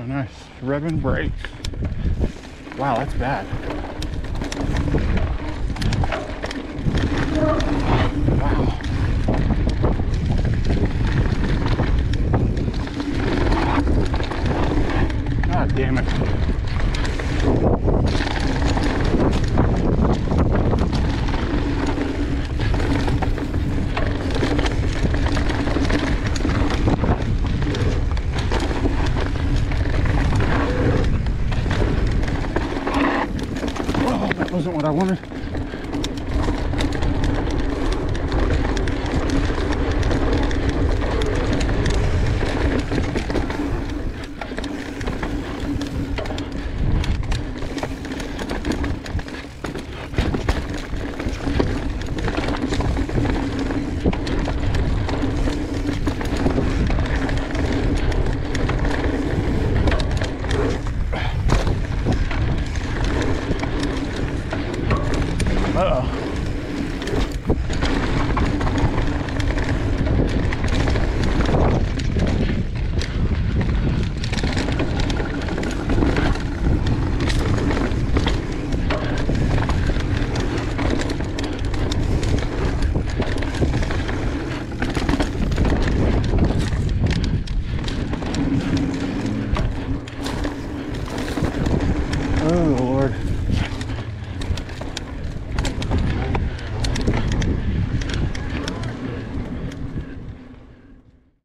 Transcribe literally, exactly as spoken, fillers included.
Oh, nice. Rev and brake. Wow, that's bad. Wow. God damn it. Oh, that wasn't what I wanted.